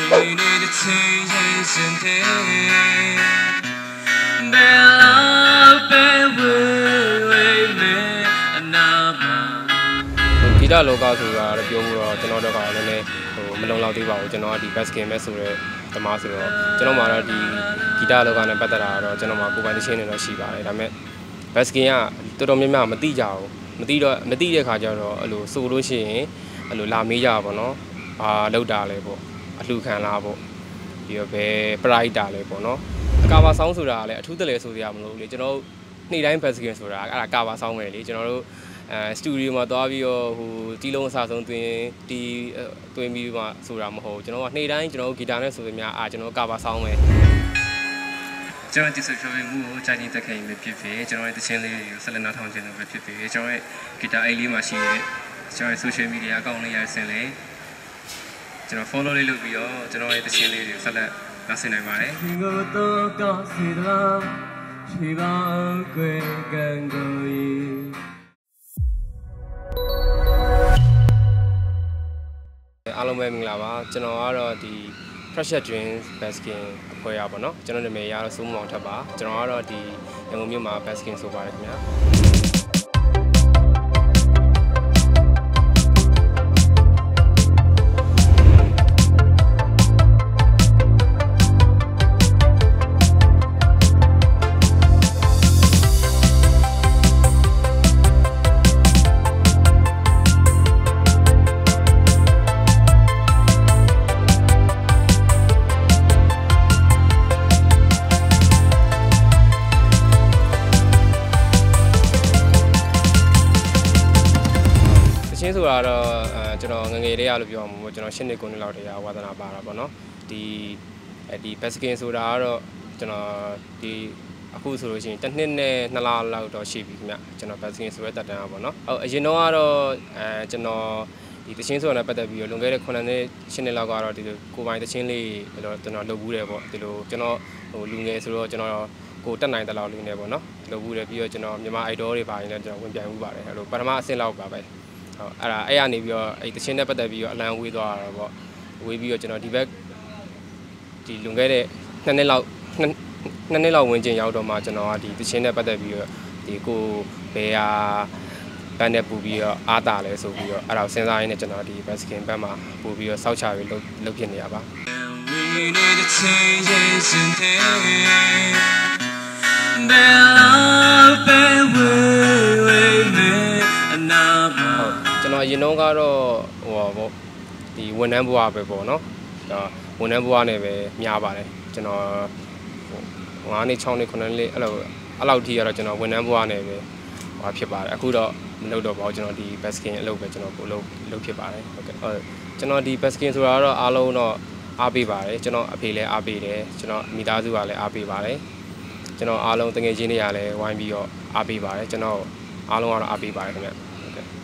ဂီတလောကဆိုတာပြောဖို့တော့ကျွန်တော်တို့ကလည်းမလုံလောက်သေးပါဘူးကျွန်တော်ကဒီ basking ပဲဆိုတော့တမားဆိုတော့ကျွန်တော်မှတော့ဒီဂီတလောကနဲ့ပတ်သက်တာတော့ကျွန်တော်မှကိုယ်ပိုင်သချင်းတွေတော့ရှိပါတယ်ဒါပေမဲ့ basking ကတော်တော်များများမသိကြဘူးမသိတဲ့ခါကျတော့အဲ့လိုဆိုလို့ရှိရင်အဲ့လိုလာမေးကြပါဘောနော်ဘာလောက်တာလဲပေါ့အလှခံလားပေါ့ပြီးတော့ဘယ် price တာလဲပေါ့နော်အကာပါဆောင်းဆိုတာကလည်းအထူးတလဲဆိုရမလို့လေကျွန်တော်နေ့တိုင်း basking ဆိုတာအဲ့ဒါကာပါဆောင်းပဲလေကျွန်တော်တို့စတူဒီယိုမှာသွားပြီးတော့ဟိုတီးလုံးအစားဆုံးတွင်တီးတွင်ပြီးမှဆိုတာမဟုတ်ကျွန်တော်ကနေ့တိုင်းကျွန်တော်ဂီတာနဲ့ဆိုပေများကျွန်တော်ကာပါဆောင်းပဲကျွန်တော်ဒီဆိုဖြောပြမှုကိုကြာချင်းတက်ခဲ့ရင်ပဲဖြစ်ဖြစ်ကျွန်တော်ရဲ့တခြင်းလေးတွေကိုဆက်လက်နားထောင်ခြင်းလို့ပဲဖြစ်ဖြစ်ကျွန်တော်ရဲ့ဂီတာအိတ်လေးမှာရှိတဲ့ကျွန်တော်ရဲ့ social media အကောင့်လေးရဆင်လေကျွန်တော် follow လေးလုပ်ပြီးတော့ကျွန်တော်ရဲ့တခြင်းလေးတွေကိုဆက်လက်နားဆင်နိုင်ပါတယ်အားလုံးပဲမင်္ဂလာပါကျွန်တော်ကတော့ဒီ Pressure Dreams Basking အဖွဲ့ရပါတော့ကျွန်တော်နာမည်ရတော့စိုးမောင်ထပ်ပါကျွန်တော်ကတော့ဒီရန်ကုန်မြို့မှာ Basking ဆိုပါတယ်ခင်ဗျာချင်းဆိုတာတော့ကျွန်တော်ငငယ်လေးရလို့ပြောမှာပေါ့ကျွန်တော်10နှစ်9နှစ်လောက်တည်းဝါသနာပါတာပေါ့နော်ဒီ basking ဆိုတာကတော့ကျွန်တော်ဒီအခုဆိုလို့ရှိရင်တစ်နှစ်နဲ့2လလောက်တော့ရှိပြီခင်ဗျကျွန်တော် basking ဆိုရဲတက်တန်းပါပေါ့နော်အရင်တော့ကတော့ကျွန်တော်ဒီတချင်းဆိုတာနဲ့ပတ်သက်ပြီးတော့လွန်ခဲ့တဲ့9နှစ်10နှစ်လောက်ကတော့ဒီလိုကိုပိုင်တချင်းလေးဘယ်လိုကျွန်တော်လုပ်ဘူးတယ်ပေါ့ဒီလိုကျွန်တော်ဟိုလူငယ်ဆိုတော့ကျွန်တော်ကိုတက်နိုင်တဲ့လောက်လေးနေပေါ့နော်လုပ်ဘူးတယ်ပြီးတော့ကျွန်တော်မြန်မာ idol တွေပါရင်လည်းကျွန်တော်ဝင်ပြိုင်မှုပါတယ်အဲ့လိုပထမအဆင့်လောက်ပါပဲအဲ့ကနေပြီးတော့အဲ့တချင်းနဲ့ပတ်သက်ပြီးတော့အလံဝေးသွားတာပေါ့ဝေးပြီးတော့ကျွန်တော်ဒီဘက်ဒီလွန်ခဲ့တဲ့2နှစ်လောက်ဝင်ကျင်ရောက်တော့မှကျွန်တော်ကဒီတချင်းနဲ့ပတ်သက်ပြီးတော့ဒီကိုဘယ်ဟာဘန်နဲ့ပူပြီးတော့အားတာလဲဆိုပြီးတော့အဲ့ဒါစဉ်းစားရင်းနဲ့ကျွန်တော်ဒီ basking ဘက်မှာပူပြီးတော့စောက်ချပြီးလုပ်ဖြစ်နေရပါကျွန်တော်ရင်တော့ကတော့ဟိုပေါ့ဒီဝန်ထမ်းဘဝပဲပေါ့နော်ဒါဝန်ထမ်းဘဝနဲ့ပဲများပါတယ်ကျွန်တော်9နှစ်6နှစ်9နှစ်အဲ့လောက်ထိကတော့ကျွန်တော်ဝန်ထမ်းဘဝနဲ့ပဲဟိုဖြစ်ပါတယ်အခုတော့မလုပ်တော့ပါဘူးကျွန်တော်ဒီ basking အလုပ်ပဲကျွန်တော်ကိုလုပ်ဖြစ်ပါတယ်ဟုတ်ကဲ့ကျွန်တော်ဒီ basking ဆိုတာတော့အားလုံးတော့အားပေးပါတယ်ကျွန်တော်အဖေလည်းအားပေးတယ်ကျွန်တော်မိသားစုကလည်းအားပေးပါတယ်ကျွန်တော်အားလုံးတငယ်ချင်းတွေကလည်းဝိုင်းပြီးတော့အားပေးပါတယ်ကျွန်တော်အားလုံးကတော့အားပေးပါတယ်ခင်ဗျဟုတ်ကဲ့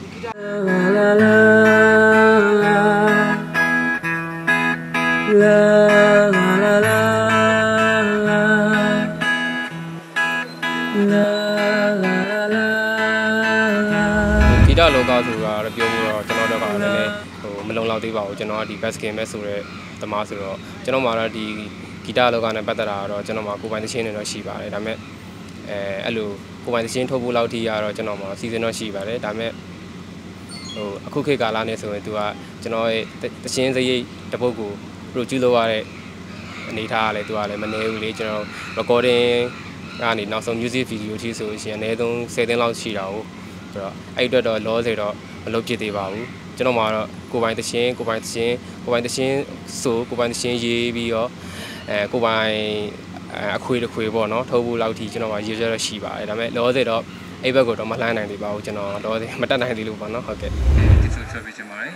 ဂီတလောကဆိုတာပြောဖို့တော့ကျွန်တော်တို့ကလည်းဟိုမလုံလောက်သေးပါဘူးကျွန်တော်ကဒီ basking ပဲဆိုတဲ့တမားဆိုတော့ကျွန်တော်မှတော့ဒီဂီတလောကနဲ့ပတ်သက်တာတော့ကျွန်တော်မှကိုယ်ပိုင်သချင်းတွေတော့ရှိပါတယ်ဒါပေမဲ့အဲ့လိုကိုယ်ပိုင်သချင်းထုတ်ဖို့လောက်ထိရတော့ကျွန်တော်မှစီစဉ်တော့ရှိပါတယ်ဒါပေမဲ့ဟိုအခုခေတ်ကာလနဲ့ဆိုရင်သူကကျွန်တော်ရဲ့သချင်းစရိတ်တပုတ်ကို produce လုပ်ရတဲ့အနေထားကလည်းသူကလည်းမနေဘူးလေကျွန်တော် recording ကနေနောက်ဆုံး music video ထိဆိုရင်အနည်းဆုံး10သိန်းလောက်ရှိတာဟုတ်ဆိုတော့အဲ့အတွက်တော့လောစေတော့မလုပ်ဖြစ်သေးပါဘူးကျွန်တော်မှတော့ကိုယ်ပိုင်သချင်းဆိုကိုယ်ပိုင်သချင်းရေးပြီးတော့ကိုယ်ပိုင်အခွေတစ်ခွေပေါ့နော်ထုတ်ဖို့လောက်ထိကျွန်တော်ကရေးရတော့ရှိပါတယ်ဒါပေမဲ့လောစေတော့အဲ့ဘက်ကတော့မလှမ်းနိုင်သေးပါဘူးကျွန်တော်လောစေမတက်နိုင်သေးလို့ပေါ့နော်ဟုတ်ကဲ့ဒီဆိုဖြောပြချင်ပါတယ်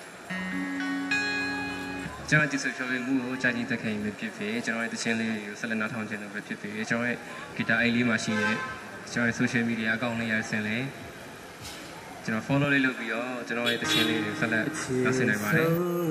ကျွန်တော်ဒီဆိုဖြောပြမှုကိုကြာချင်းတက်ခဲ့ရင်ပဲဖြစ်ဖြစ်ကျွန်တော်ရဲ့တခြင်းလေးတွေကိုဆက်လက်နားထောင်ခြင်းလို့ပဲဖြစ်ဖြစ်ကျွန်တော်ရဲ့ဂီတာအိတ်လေးမှာရှိတဲ့ကျွန်တော်ရဲ့ social media အကောင့်လေးရဆင်လေကျွန်တော် follow လေးလုပ်ပြီးတော့ကျွန်တော်ရဲ့တခြင်းလေးတွေကိုဆက်လက်နားဆင်နိုင်ပါတယ်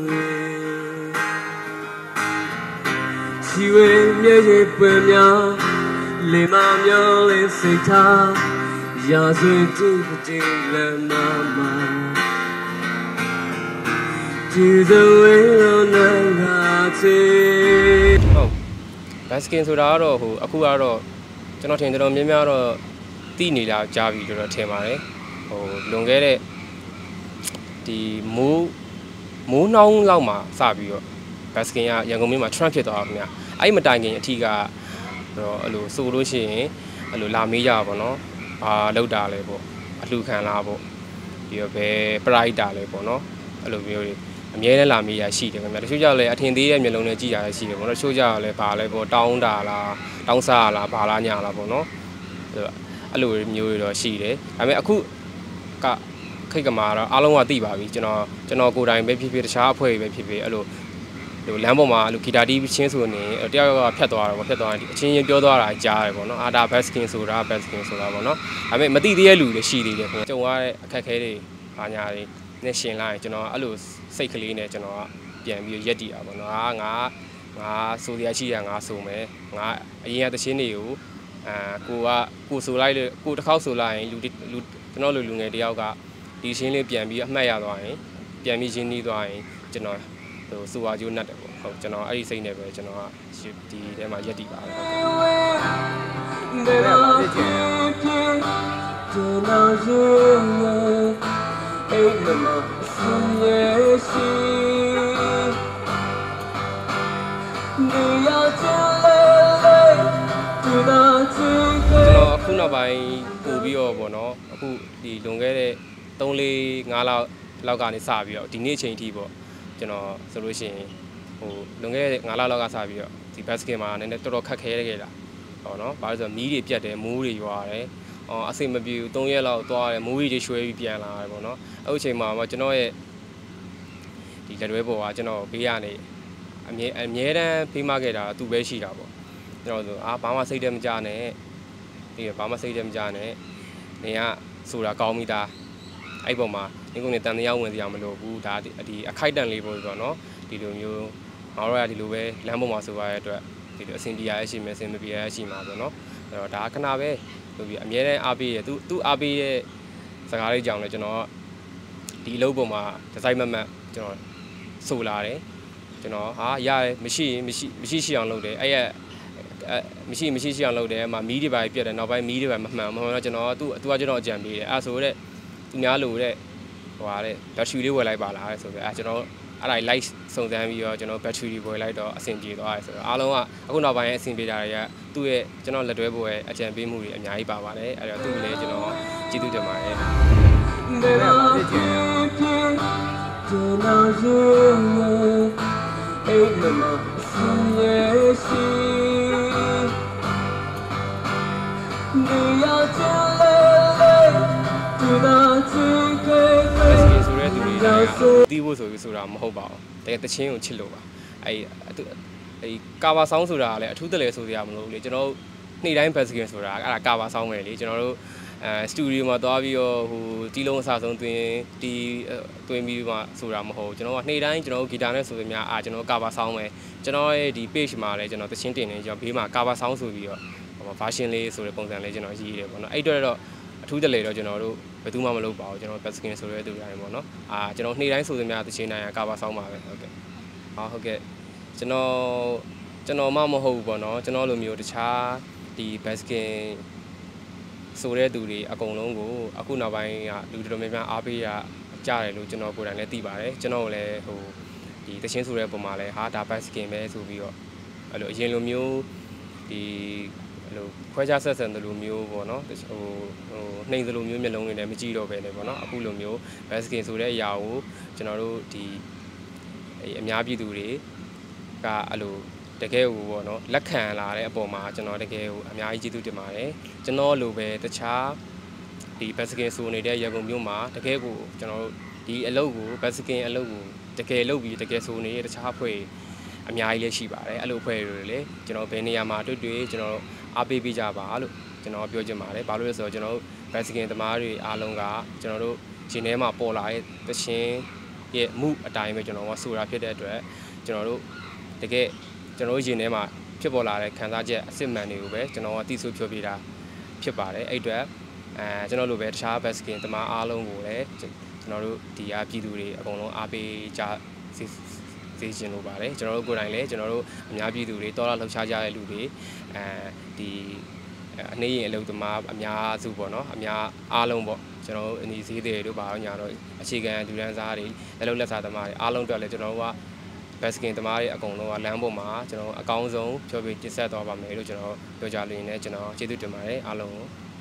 ชีวิตမြဲရဲ့ပွင့်များလေမမျောလေးစိတ်ထားရာဇဝင်တူတည်လမ်းမှာဒီဇဝေးလုံးကဘတ်စကင်ဆိုတာကတော့အခုကတော့ကျွန်တော်ထင်တယ်တော့များများတော့တီးနေလာကြားပြီလို့တော့ထင်ပါတယ်လွန်ခဲ့တဲ့ဒီမိုးနှောင်းလောက်မှာစပြီးတော့ဘတ်စကင်ကရန်ကုန်မြို့မှာ trend ဖြစ်သွားတာခင်ဗျအဲ့မတိုင်ခင်အထီးကတော့အဲ့လိုဆိုလို့ရှိရင်အဲ့လိုလာမေးကြပါတော့ဘာလောက်တာလဲပေါ့အလှခံလားပေါ့ပြီးတော့ဘယ် price တာလဲပေါ့နော်အဲ့လိုမျိုးတွေအမြဲတမ်းလာမေးရရှိတယ်ခင်ဗျတချို့ကြောက်လဲအထင်သေးတဲ့မျိုးလုံးနဲ့ကြည်ရရှိတယ်ပေါ့နော်တချို့ကြောက်လဲဘာလဲပေါ့တောင်းတာလားတောင်းစားလားဘာလားညာလားပေါ့နော်အဲ့လိုမျိုးတွေတော့ရှိတယ်ဒါပေမဲ့အခုကခိတ်ကမာတော့အားလုံးကသိပါပြီကျွန်တော်ကိုယ်တိုင်ပဲဖြစ်ဖြစ်တခြားအဖွဲ့တွေပဲဖြစ်ဖြစ်အဲ့လိုလမ်းပေါ်မှာအဲ့လိုဂီတာတီးချင်းဆိုနေတယောက်ကဖြတ်သွားတယ်ပေါ့ဖြတ်သွားရင်အချင်းချင်းပြောသွားတာကြားတယ်ပေါ့နော်အာဒါဘတ်စကင်ဆိုတာပေါ့နော်ဒါပေမဲ့မသိသေးတဲ့လူတွေရှိသေးတယ်ခင်ဗျကြုံရတဲ့အခက်အခဲတွေဘာညာတွေနဲ့ရှင်လိုက်ကျွန်တော်အဲ့လိုစိတ်ကလေးနဲ့ကျွန်တော်ကပြန်ပြီးရက်တည်တာပေါ့နော်ငါဆိုရရှိရငါဆိုမယ်ငါအရင်ကတချင်းတွေကိုကိုဆိုလိုက်လို့ကိုတစ်ခေါက်ဆိုလိုက်ရင်လူကျွန်တော်လူငယ်တယောက်ကဒီချင်းလေးပြန်ပြီးအမှတ်ရသွားရင်ပြန်ပြီးရှင်းနှီးသွားရင်ကျွန်တော်ဆိုပါကျိုးနှက်တယ်ပေါ့ဟုတ်ကျွန်တော်အဲ့ဒီစိတ်နဲ့ပဲကျွန်တော်ကဒီထဲမှာရက်တည်ပါတယ်အခုနောက်ပိုင်းပို့ပြီးတော့ပေါ့နော်အခုဒီလွန်ခဲ့တဲ့3-4-5လောက်ကနေစပြီးတော့ဒီနေ့အချိန်ထိပေါ့ကျွန်တော်ဆိုလို့ရှိရင်လွန်ခဲ့တဲ့9လလောက်ကစပြီးတော့ဒီဘတ်စကင်မှာနည်းနည်းတော်တော်ခက်ခဲခဲ့တာဟောနော်ဘာလို့ဆိုတော့မီးတွေပြတ်တယ်မိုးတွေရွာတယ်အစိမ့်မပြေဘူး3ရက်လောက်သွားတယ်မိုးတွေရွှဲပြီးပြန်လာတယ်ပေါ့နော်အဲ့ဒီအချိန်မှာကျွန်တော်ရဲ့ဒီလက်တွဲပေါ်ကကျွန်တော်ဘေးကနေအမြဲတမ်းဖေးမခဲ့တာသူပဲရှိတာပေါ့ကျွန်တော်ဆိုဘာမှစိတ်တမကြနဲ့ပြီးတော့ဘာမှစိတ်တမကြနဲ့နေကဆိုတာကောင်းမိတာအဲ့ပေါ်မှာဒီကုန်းနဲ့တန်တရားဝင်စရာမလိုဘူးဒါဒီအခိုက်တန်လေးပေါ့ဆိုတော့နော်ဒီလိုမျိုးငါတို့ကဒီလိုပဲလမ်းပေါ်မှာဆိုရတဲ့အတွက်ဒီလိုအဆင်ပြေရရှိမယ်အဆင်မပြေရရှိမှာဆိုတော့အဲ့တော့ဒါခဏပဲလို့ပြီးအမြဲတမ်းအားပေးရသူအားပေးရဲ့စကားလေးကြောင့်လည်းကျွန်တော်ဒီအလုပ်ပေါ်မှာဒီဇိုင်းမတ်ကျွန်တော်ဆိုလာတယ်ကျွန်တော်ရတယ်မရှိရှိအောင်လုပ်တယ်အဲ့ရမရှိရှိအောင်လုပ်တယ်မှာမီးတွေပါပြတ်တယ်နောက်ပိုင်းမီးတွေပါမမှန်တော့ကျွန်တော်သူကကျွန်တော်အကြံပေးတယ်အဲ့ဆိုတဲ့သူများလို့တဲ့ဟိုဟာတဲ့ဘက်ထရီလေးဝယ်လိုက်ပါလားဆိုပြီးကျွန်တော်အဲ့ဒါ light စုံစမ်းပြီးတော့ကျွန်တော်ဘက်ထရီဝယ်လိုက်တော့အဆင်ပြေသွားတယ်ဆိုတော့အားလုံးကအခုနောက်ပိုင်းအဆင်ပြေတာတွေကသူ့ရဲ့ကျွန်တော်လက်တွဲဖို့ရဲ့အကြံပေးမှုတွေအများကြီးပါပါတယ်အဲ့တော့သူ့ကိုလည်းကျွန်တော်ကျေးဇူးတင်ပါတယ်တီးဖို့ဆိုပြီးဆိုတာမဟုတ်ပါဘူးတကယ်တချင်းကိုချစ်လို့ပါအဲ့ကာဘာဆောင်းဆိုတာလည်းအထူးတလဲဆိုရမလို့လေကျွန်တော်နေ့တိုင်းဘတ်စကင်ဆိုတာအဲ့ဒါကာဘာဆောင်းပဲလေကျွန်တော်တို့စတူဒီယိုမှာသွားပြီးတော့တီးလုံးအစားဆုံးတွင်ပြီးမှဆိုတာမဟုတ်ကျွန်တော်ကနေ့တိုင်းကျွန်တော်တို့ဂီတာနဲ့ဆိုပြီးများကျွန်တော်ကာဘာဆောင်းပဲကျွန်တော်ရဲ့ဒီ page မှာလည်းကျွန်တော်တချင်းတင်နေကျွန်တော်ဘေးမှာကာဘာဆောင်းဆိုပြီးတော့version လေးဆိုတဲ့ပုံစံလေးကျွန်တော်ရေးရတယ်ပေါ့နော်အဲ့တော့အထူးတလဲတော့ကျွန်တော်တို့ဘယ်သူမှမလုပ်ပါဘူးကျွန်တော်ဘတ်စကင်ဆိုတဲ့သူတိုင်းပေါ့နော်ကျွန်တော်နေ့တိုင်းဆိုသမျှတချင်းတိုင်းကာဘာဆောင်းပါပဲဟုတ်ကဲ့ဟုတ်ကဲ့ကျွန်တော်မှမဟုတ်ဘူးပေါ့နော်ကျွန်တော်လိုမျိုးတခြားဒီဘတ်စကင်ဆိုတဲ့သူတွေအကုန်လုံးကိုအခုနောက်ပိုင်းကလူတော်များများအားပေးရကြားတယ်လို့ကျွန်တော်ကိုယ်တိုင်လည်းသိပါတယ်ကျွန်တော်လည်းဒီတချင်းဆိုတဲ့ပုံမှာလည်းဒါဘတ်စကင်ပဲဆိုပြီးတော့အဲ့လိုအရင်လိုမျိုးဒီအဲ့လိုခွဲခြားဆက်ဆံတယ်လို့မျိုးပေါ့နော်နှိမ်သလိုမျိုးမျက်လုံးတွေလည်းမကြည့်တော့ပဲလေပေါ့နော်အခုလိုမျိုးဘတ်စကင်ဆိုတဲ့အရာကိုကျွန်တော်တို့ဒီအများပြည်သူတွေကအဲ့လိုတကယ်ကိုပေါ့နော်လက်ခံလာတဲ့အပေါ်မှာကျွန်တော်တကယ်ကိုအများကြီးကျေးဇူးတင်ပါတယ်ကျွန်တော်လိုပဲတခြားဒီဘတ်စကင်ဆိုနေတဲ့ရန်ကုန်မြို့မှာတကယ်ကိုကျွန်တော်တို့ဒီအလုပ်ကိုဘတ်စကင်အလုပ်ကိုတကယ်လုပ်ပြီးတကယ်ဆိုနေတဲ့တခြားအဖွဲ့အများကြီးလည်းရှိပါတယ်အဲ့လိုအဖွဲ့တွေလည်းကျွန်တော်ဘယ်နေရာမှာတွေ့ကျွန်တော်အားပေးကြပါလို့ကျွန်တော်ပြောချင်ပါတယ်ဘာလို့လဲဆိုတော့ကျွန်တော်ဘတ်စကင်သမားတွေအားလုံးကကျွန်တော်တို့ဂျင်းထဲမှာပေါ်လာတဲ့သချင်းရဲ့မှုအတိုင်းပဲကျွန်တော်ကဆိုတာဖြစ်တဲ့အတွက်ကျွန်တော်တို့တကယ်ကျွန်တော်ဂျင်းထဲမှာဖြစ်ပေါ်လာတဲ့ခံစားချက်အစစ်မှန်တွေကိုပဲကျွန်တော်ကသိဆိုပြောပြတာဖြစ်ပါတယ်အဲ့အတွက်ကျွန်တော်တို့ပဲတခြားဘတ်စကင်သမားအားလုံးကိုလည်းကျွန်တော်တို့ဒီပြည်သူတွေအကုန်လုံးအားပေးကြစေချင်လို့ပါတယ်ကျွန်တော်တို့ကိုယ်တိုင်လည်းကျွန်တော်တို့အများပြည်သူတွေတော်တော်လှုပ်ရှားကြတဲ့လူတွေဒီအနေရင်အလုပ်သမားအများစုပေါ့နော်အများအားလုံးပေါ့ကျွန်တော်တို့အနီးဈေးတွေတို့ပါတော့ညာတော့အခြေခံလူဒန်းစားတွေလက်လုပ်လက်စားသမားတွေအားလုံးအတွက်လည်းကျွန်တော်တို့ကဘတ်စကင်သမားတွေအကုန်လုံးကလမ်းပေါ်မှာကျွန်တော်အကောင်းဆုံးဖြောပြတင်ဆက်သွားပါမယ်လို့ကျွန်တော်ပြောကြလို့ရင်းနဲ့ကျွန်တော်ကျေးဇူးတင်ပါတယ်အားလုံးကို